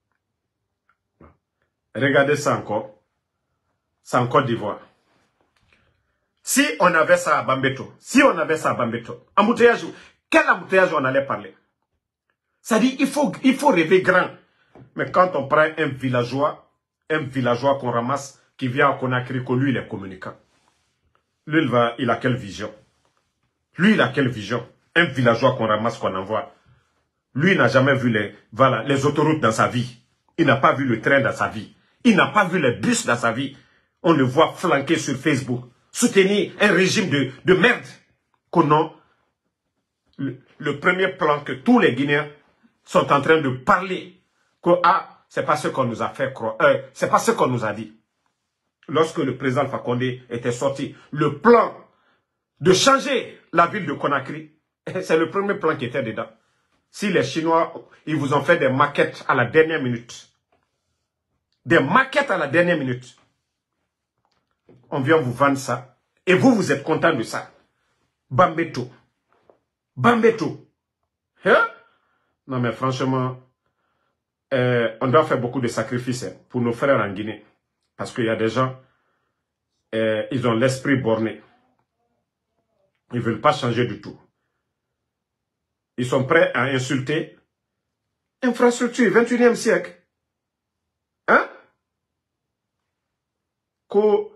A: Regardez ça encore. C'est en Côte d'Ivoire. Si on avait ça à Bambeto, si on avait ça à Bambeto, embouteillage, quel embouteillage on allait parler? Ça dit, il faut, il faut rêver grand. Mais quand on prend un villageois, un villageois qu'on ramasse, qui vient à Conakry, que lui, il est communicant. Lui, il, va, il a quelle vision? Lui, il a quelle vision? Un villageois qu'on ramasse, qu'on envoie. Lui, il n'a jamais vu les, voilà, les autoroutes dans sa vie. Il n'a pas vu le train dans sa vie. Il n'a pas vu les bus dans sa vie. On le voit flanquer sur Facebook. Soutenir un régime de, de merde. Qu'on a le, le premier plan que tous les Guinéens sont en train de parler. Que, ah, c'est pas ce qu'on nous a fait croire. Euh, c'est pas ce qu'on nous a dit. Lorsque le président Fakonde était sorti, le plan de changer la ville de Conakry, c'est le premier plan qui était dedans. Si les Chinois, ils vous ont fait des maquettes à la dernière minute. Des maquettes à la dernière minute. On vient vous vendre ça. Et vous, vous êtes content de ça. Bambeto. Bambeto. Hein? Non mais franchement, euh, on doit faire beaucoup de sacrifices hein, pour nos frères en Guinée. Parce qu'il y a des gens, euh, ils ont l'esprit borné. Ils ne veulent pas changer du tout. Ils sont prêts à insulter. Infrastructure, vingt et unième siècle. Hein? Que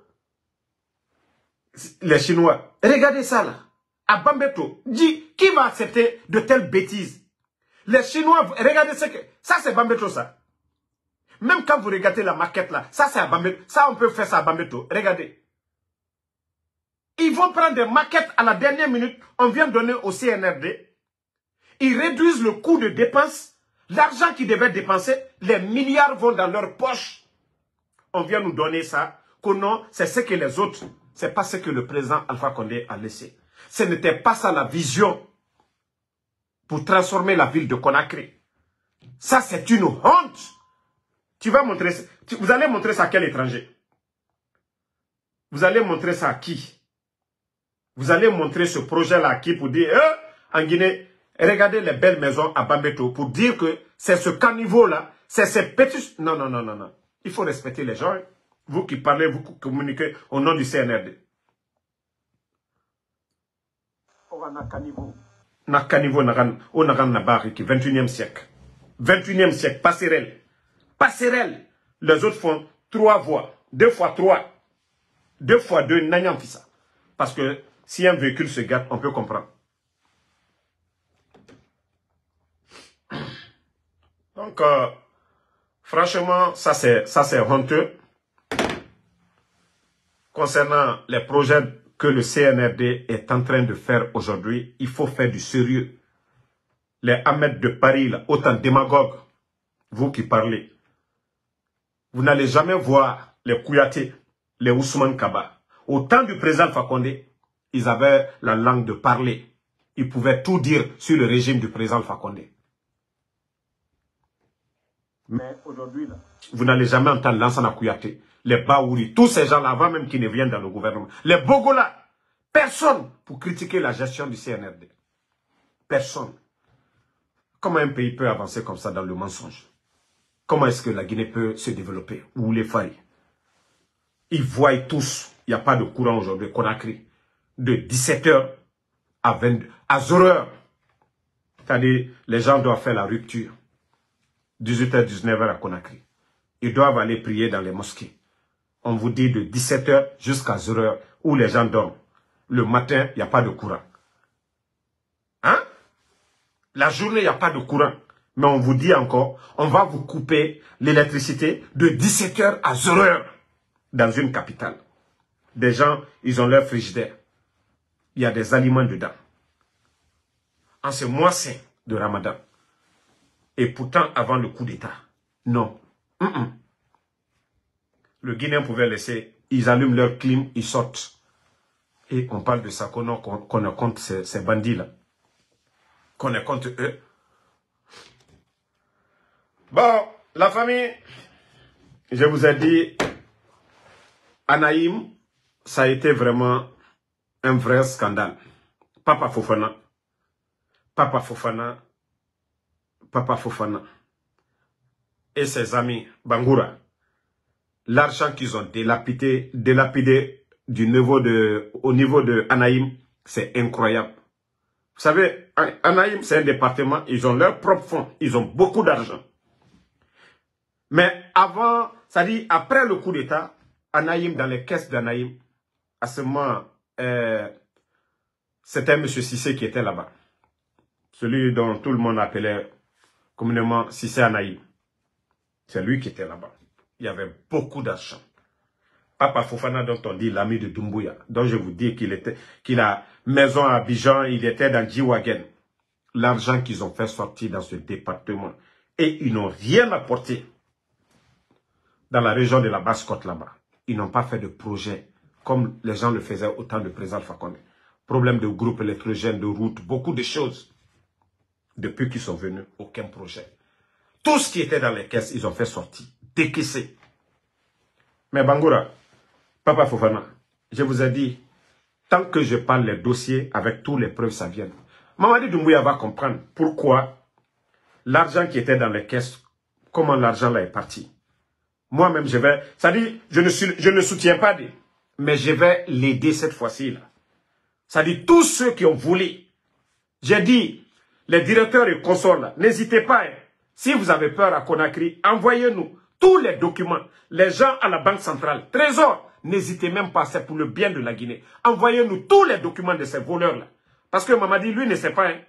A: les Chinois, regardez ça là. À Bambeto, dit, qui va accepter de telles bêtises? Les Chinois, regardez ce que... Ça c'est Bambeto ça. Même quand vous regardez la maquette là, ça c'est à Bambeto. Ça on peut faire ça à Bambeto. Regardez. Ils vont prendre des maquettes à la dernière minute. On vient donner au C N R D. Ils réduisent le coût de dépense. L'argent qu'ils devaient dépenser, les milliards vont dans leur poche. On vient nous donner ça. Que non, c'est ce que les autres, c'est pas ce que le président Alpha Condé a laissé. Ce n'était pas ça la vision pour transformer la ville de Conakry. Ça, c'est une honte. Tu vas montrer, tu, vous allez montrer ça à quel étranger? Vous allez montrer ça à qui? Vous allez montrer ce projet-là à qui pour dire, eh, en Guinée, regardez les belles maisons à Bambeto pour dire que c'est ce caniveau-là, c'est ces petits... Non, non, non, non, non. Il faut respecter les gens. Vous qui parlez, vous qui communiquez au nom du C N R D. On a caniveau. Na caniveau, on a nabarre qui vingt et unième siècle. vingt et unième siècle, passerelle. Passerelle. Les autres font trois voies. Deux fois trois. Deux fois deux, n'ayant fait ça. Parce que si un véhicule se gâte, on peut comprendre. Donc, euh, franchement, ça c'est ça c'est honteux. Concernant les projets que le C N R D est en train de faire aujourd'hui, il faut faire du sérieux. Les Ahmed de Paris, là, autant démagogues, vous qui parlez, vous n'allez jamais voir les Kouyaté, les Ousmane Kaba. Au temps du président Fakonde, ils avaient la langue de parler. Ils pouvaient tout dire sur le régime du président Fakonde. Mais aujourd'hui, vous n'allez jamais entendre Lansana Kouyaté, les Baouri, tous ces gens-là, avant même qu'ils ne viennent dans le gouvernement. Les Bogola, personne pour critiquer la gestion du C N R D. Personne. Comment un pays peut avancer comme ça dans le mensonge? Comment est-ce que la Guinée peut se développer? Ou les Fari? Ils voient tous, il n'y a pas de courant aujourd'hui, Conakry, de dix-sept heures à, vingt, à zéro heure. C'est-à-dire, les gens doivent faire la rupture. dix-huit heures, dix-neuf heures à Conakry. Ils doivent aller prier dans les mosquées. On vous dit de dix-sept heures jusqu'à zéro heure où les gens dorment. Le matin, il n'y a pas de courant. Hein? La journée, il n'y a pas de courant. Mais on vous dit encore, on va vous couper l'électricité de dix-sept heures à zéro heure dans une capitale. Des gens, ils ont leur frigidaire. Il y a des aliments dedans. En ce mois saint de Ramadan. Et pourtant, avant le coup d'État. Non. Mm -mm. Le Guinéen pouvait laisser, ils allument leur clim, ils sortent. Et on parle de ça, qu'on qu qu est contre ces, ces bandits-là. Qu'on est contre eux. Bon, la famille, je vous ai dit, Anaïm, ça a été vraiment un vrai scandale. Papa Fofana, Papa Fofana, Papa Fofana et ses amis Bangoura, l'argent qu'ils ont délapidé, délapidé du niveau de, au niveau de Anaïm, c'est incroyable. Vous savez, Anaïm, c'est un département, ils ont leur propre fonds, ils ont beaucoup d'argent. Mais avant, c'est-à-dire après le coup d'État, Anaïm, dans les caisses d'Anaïm, à ce moment, euh, c'était M. Sissé qui était là-bas. Celui dont tout le monde appelait communément Sissé Anaïm. C'est lui qui était là-bas. Il y avait beaucoup d'argent. Papa Fofana, dont on dit l'ami de Doumbouya, dont je vous dis qu'il était, qu'il a maison à Abidjan, il était dans Djiwagen. L'argent qu'ils ont fait sortir dans ce département. Et ils n'ont rien apporté dans la région de la Basse-Côte là-bas. Ils n'ont pas fait de projet comme les gens le faisaient au temps du président Fakonde. Problème de groupe électrogène, de route, beaucoup de choses. Depuis qu'ils sont venus, aucun projet. Tout ce qui était dans les caisses, ils ont fait sortir, décaissé. Mais Bangoura, Papa Fofana, je vous ai dit, Tant que je parle les dossiers avec tous les preuves, ça vient. Mamadi Doumbouya va comprendre pourquoi l'argent qui était dans les caisses, comment l'argent là est parti. Moi-même, je vais... Ça dit, je ne, suis, je ne soutiens pas, des, mais je vais l'aider cette fois-ci. Là. Ça dit, tous ceux qui ont voulu, j'ai dit, les directeurs et consorts là, n'hésitez pas. Hein, si vous avez peur à Conakry, envoyez-nous tous les documents. Les gens à la Banque centrale, Trésor, n'hésitez même pas, c'est pour le bien de la Guinée. Envoyez-nous tous les documents de ces voleurs-là. Parce que Mamadi, lui, ne sait pas. Hein.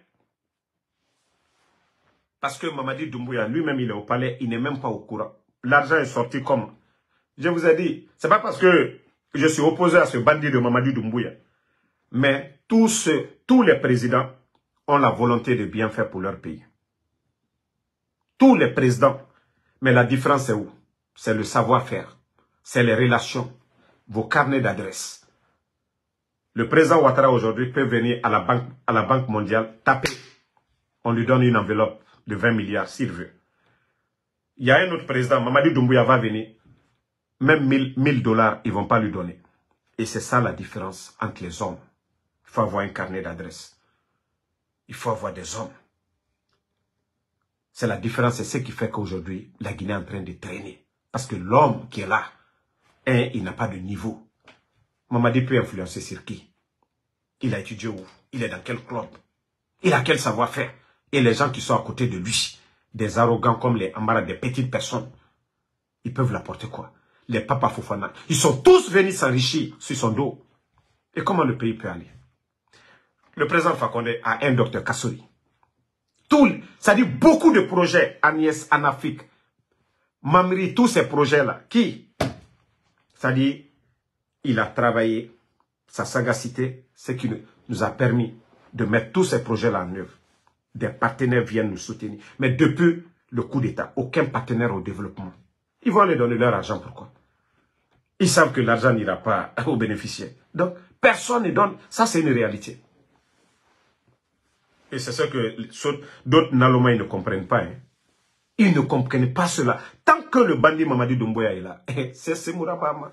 A: Parce que Mamadi Doumbouya, lui-même, il est au palais, il n'est même pas au courant. L'argent est sorti comme... Je vous ai dit, c'est pas parce que je suis opposé à ce bandit de Mamadi Doumbouya. Mais tous, ceux, tous les présidents ont la volonté de bien faire pour leur pays. Tous les présidents. Mais la différence c'est où? C'est le savoir-faire. C'est les relations. Vos carnets d'adresse. Le président Ouattara aujourd'hui peut venir à la banque, à la Banque mondiale, taper. On lui donne une enveloppe de vingt milliards s'il veut. Il y a un autre président, Mamadi Doumbouya va venir. Même mille dollars, ils ne vont pas lui donner. Et c'est ça la différence entre les hommes. Il faut avoir un carnet d'adresse. Il faut avoir des hommes. C'est la différence, c'est ce qui fait qu'aujourd'hui, la Guinée est en train de traîner. Parce que l'homme qui est là, hein, il n'a pas de niveau. Mamadi peut influencer sur qui? Il a étudié où? Il est dans quel club? Il a quel savoir-faire? Et les gens qui sont à côté de lui, des arrogants comme les Amara, des petites personnes, ils peuvent l'apporter quoi? Les Papa Fofana, ils sont tous venus s'enrichir sur son dos. Et comment le pays peut aller? Le président Fakonde a un docteur Kassouri. Tout, ça dit beaucoup de projets, Agnès, en Afrique. Mamri, tous ces projets-là, qui? Ça dit, il a travaillé, sa sagacité, ce qui nous a permis de mettre tous ces projets-là en œuvre. Des partenaires viennent nous soutenir. Mais depuis le coup d'État, aucun partenaire au développement. Ils vont aller donner leur argent, pourquoi? Ils savent que l'argent n'ira pas aux bénéficiaires. Donc, personne ne donne. Ça, c'est une réalité. Et c'est ce que d'autres Nalomaïs ne comprennent pas. Hein. Ils ne comprennent pas cela. Tant que le bandit Mamadi Doumbouya est là, c'est Mourabama.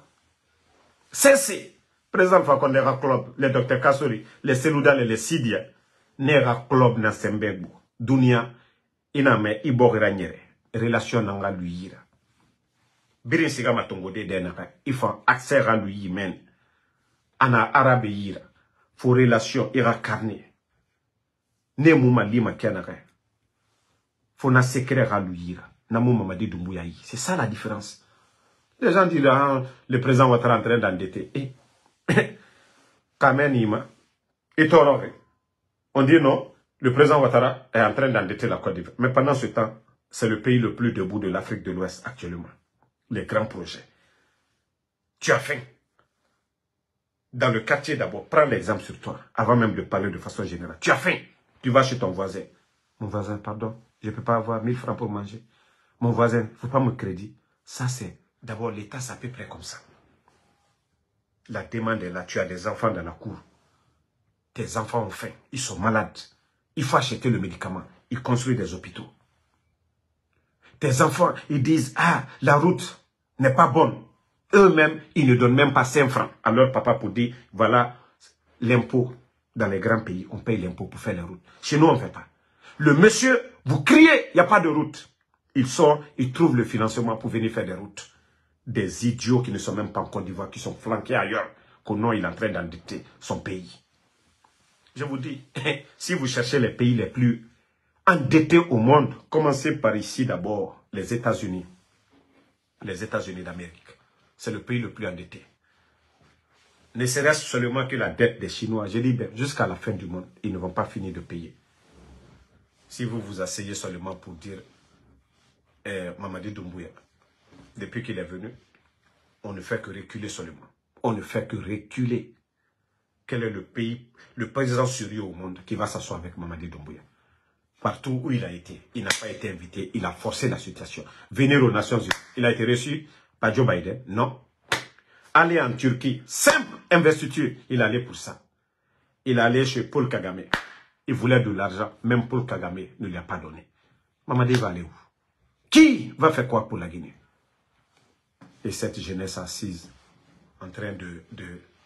A: C'est président Fakonde Club, les docteurs Kassouri, les Seloudal et les Sidia, Nera Club na Sembego, Dunia, Iname, Ibor Raniere, relation nanga lui. Birin siga matongo de denaka, il faut accès à lui men. Ana arabe yira, faut relation ira carnet. Ne mouma lima kenaka. Faut na secret à lui yira. Na mouma Mamadi Doumbouya. C'est ça la différence. Les gens disent, ah, le président va être en train d'endetter. Et, Kamen Ima, et Torore. On dit non, le président Ouattara est en train d'endetter la Côte d'Ivoire. Mais pendant ce temps, c'est le pays le plus debout de l'Afrique de l'Ouest actuellement. Les grands projets. Tu as faim. Dans le quartier d'abord, prends l'exemple sur toi, avant même de parler de façon générale. Tu as faim. Tu vas chez ton voisin. Mon voisin, pardon, je ne peux pas avoir mille francs pour manger. Mon voisin, il ne faut pas me crédit. Ça, c'est d'abord l'État, c'est à peu près comme ça. La demande est là. Tu as des enfants dans la cour. Tes enfants ont faim. Ils sont malades. Il faut acheter le médicament. Ils construisent des hôpitaux. Tes enfants, ils disent, ah, la route n'est pas bonne. Eux-mêmes, ils ne donnent même pas cinq francs à leur papa pour dire, voilà, l'impôt dans les grands pays, on paye l'impôt pour faire les routes. Chez nous, on ne fait pas. Le monsieur, vous criez, il n'y a pas de route. Il sort, il trouve le financement pour venir faire des routes. Des idiots qui ne sont même pas en Côte d'Ivoire, qui sont flanqués ailleurs, qu'au nom, il est en train d'endetter son pays. Je vous dis, si vous cherchez les pays les plus endettés au monde, commencez par ici d'abord, les États-Unis. Les États-Unis d'Amérique. C'est le pays le plus endetté. Ne serait-ce seulement que la dette des Chinois. Je dis bien, jusqu'à la fin du monde, ils ne vont pas finir de payer. Si vous vous asseyez seulement pour dire, eh, Mamadi Doumbouya, depuis qu'il est venu, on ne fait que reculer seulement. On ne fait que reculer. Quel est le pays, le président sérieux au monde qui va s'asseoir avec Mamadi Doumbouya? Partout où il a été, il n'a pas été invité, il a forcé la situation. Venir aux Nations Unies, il a été reçu par Joe Biden, non. Aller en Turquie, simple investiture, il allait pour ça. Il allait chez Paul Kagame. Il voulait de l'argent, même Paul Kagame ne lui a pas donné. Mamadi va aller où? Qui va faire quoi pour la Guinée? Et cette jeunesse assise, en train de, de,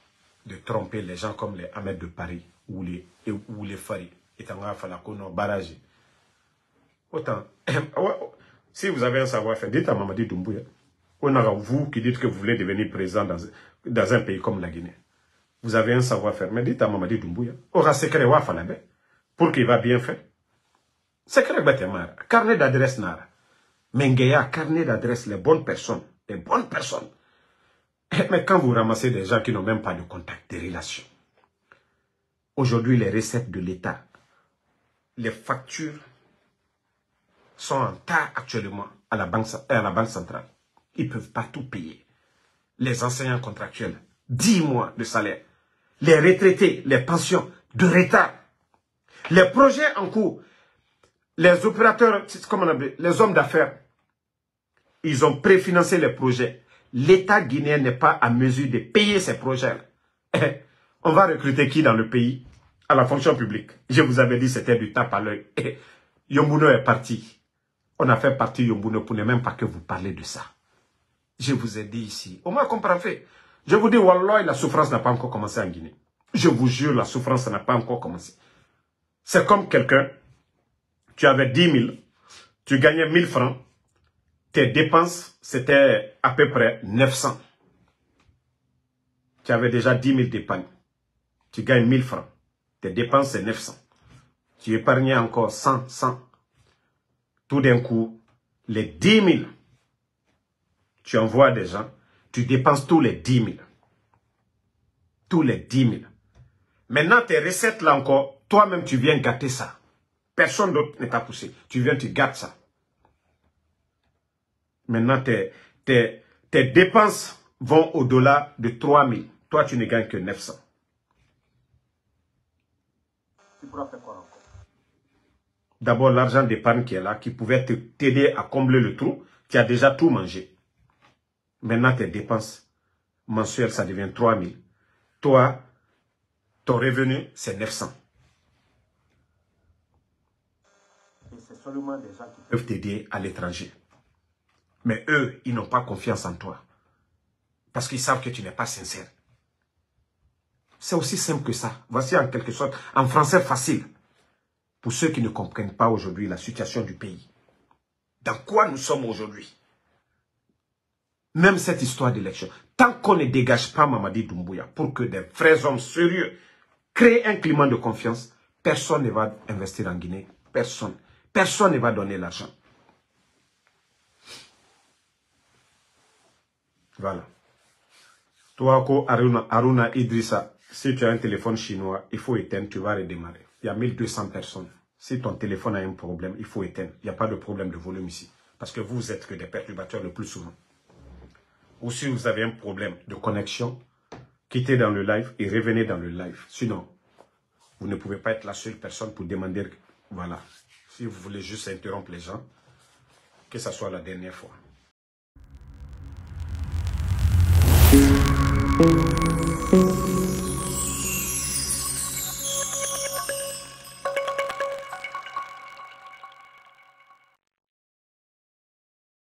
A: de tromper les gens comme les Ahmed de Paris ou les, ou les Fari. Et Tanga Falakono, Barrage. Autant, si vous avez un savoir-faire, dites à Mamadi Doumbouya. On a vous qui dites que vous voulez devenir président dans, dans un pays comme la Guinée. Vous avez un savoir-faire, mais dites à Mamadi Doumbouya. Aura secret wa falabe pour qu'il va bien faire. Secret Batemara, carnet d'adresse Nara. Mengeya, carnet d'adresse, les bonnes personnes. Les bonnes personnes. Mais quand vous ramassez des gens qui n'ont même pas de contact, de relations. Aujourd'hui, les recettes de l'État, les factures sont en tas actuellement à la banque, à la banque centrale. Ils ne peuvent pas tout payer. Les enseignants contractuels, dix mois de salaire. Les retraités, les pensions de retard. Les projets en cours. Les opérateurs, comment on appelle, les hommes d'affaires, ils ont préfinancé les projets. L'État guinéen n'est pas à mesure de payer ces projets. On va recruter qui dans le pays? À la fonction publique. Je vous avais dit c'était du tape à l'œil. Yombuno est parti. On a fait partie Yombuno pour ne même pas que vous parlez de ça. Je vous ai dit ici. Au moins comprendre fait. Je vous dis, wallah, la souffrance n'a pas encore commencé en Guinée. Je vous jure, la souffrance n'a pas encore commencé. C'est comme quelqu'un, tu avais dix mille, tu gagnais mille francs, tes dépenses, c'était à peu près neuf cents. Tu avais déjà dix mille d'épargne. Tu gagnes mille francs. Tes dépenses, c'est neuf cents. Tu épargnais encore cent, cent. Tout d'un coup, les dix mille, tu envoies des gens, tu dépenses tous les dix mille. Tous les dix mille. Maintenant, tes recettes là encore, toi-même, tu viens gâter ça. Personne d'autre ne t'a poussé. Tu viens, tu gâtes ça. Maintenant, tes, tes, tes dépenses vont au-delà de trois mille. Toi, tu ne gagnes que neuf cents. Tu pourras faire quoi encore? D'abord, l'argent d'épargne qui est là, qui pouvait t'aider à combler le trou, tu as déjà tout mangé. Maintenant, tes dépenses mensuelles, ça devient trois mille. Toi, ton revenu, c'est neuf cents. Et c'est seulement des gens qui peuvent t'aider à l'étranger. Mais eux, ils n'ont pas confiance en toi. Parce qu'ils savent que tu n'es pas sincère. C'est aussi simple que ça. Voici en quelque sorte, en français facile, pour ceux qui ne comprennent pas aujourd'hui la situation du pays. Dans quoi nous sommes aujourd'hui? Même cette histoire d'élection. Tant qu'on ne dégage pas Mamadi Doumbouya pour que des vrais hommes sérieux créent un climat de confiance, personne ne va investir en Guinée. Personne. Personne ne va donner l'argent. Voilà. Toi, Aruna, Aruna Idrissa, si tu as un téléphone chinois, il faut éteindre, tu vas redémarrer. Il y a mille deux cents personnes. Si ton téléphone a un problème, il faut éteindre. Il n'y a pas de problème de volume ici. Parce que vous êtes que des perturbateurs le plus souvent. Ou si vous avez un problème de connexion, quittez dans le live et revenez dans le live. Sinon, vous ne pouvez pas être la seule personne pour demander. Voilà. Si vous voulez juste interrompre les gens, que ce soit la dernière fois.